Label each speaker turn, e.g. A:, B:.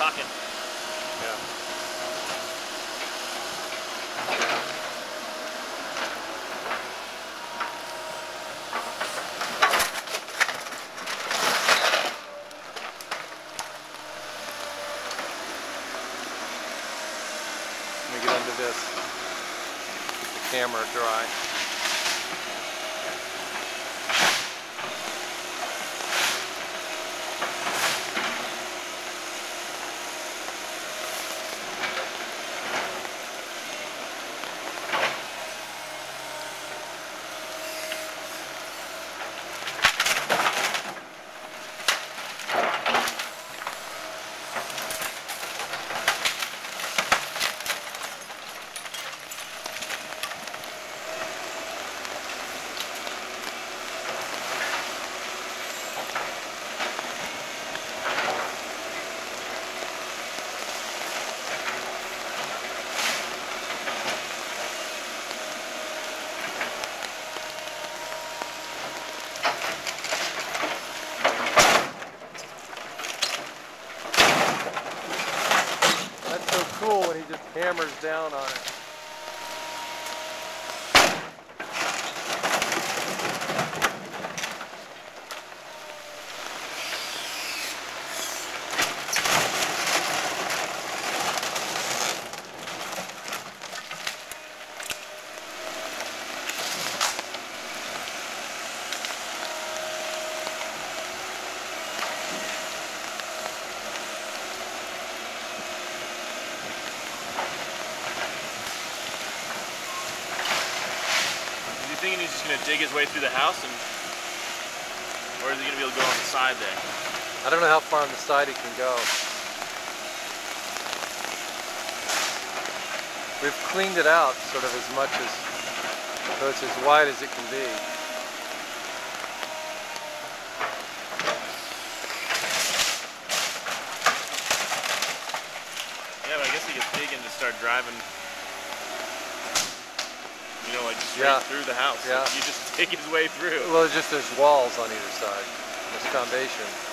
A: talking.
B: Yeah. Let me get under this. Keep the camera dry. That's so cool when he just hammers down on it.
A: Thinking he's just gonna dig his way through the house, or is he gonna be able to go on the side there?
B: I don't know how far on the side he can go. We've cleaned it out sort of as much as, so it's as wide as it can be.
A: Yeah, but I guess he gets big and just start driving. You know, like straight through the house.
B: Yeah.
A: You just take his way through.
B: Well, it's just there's walls on either side. There's foundation.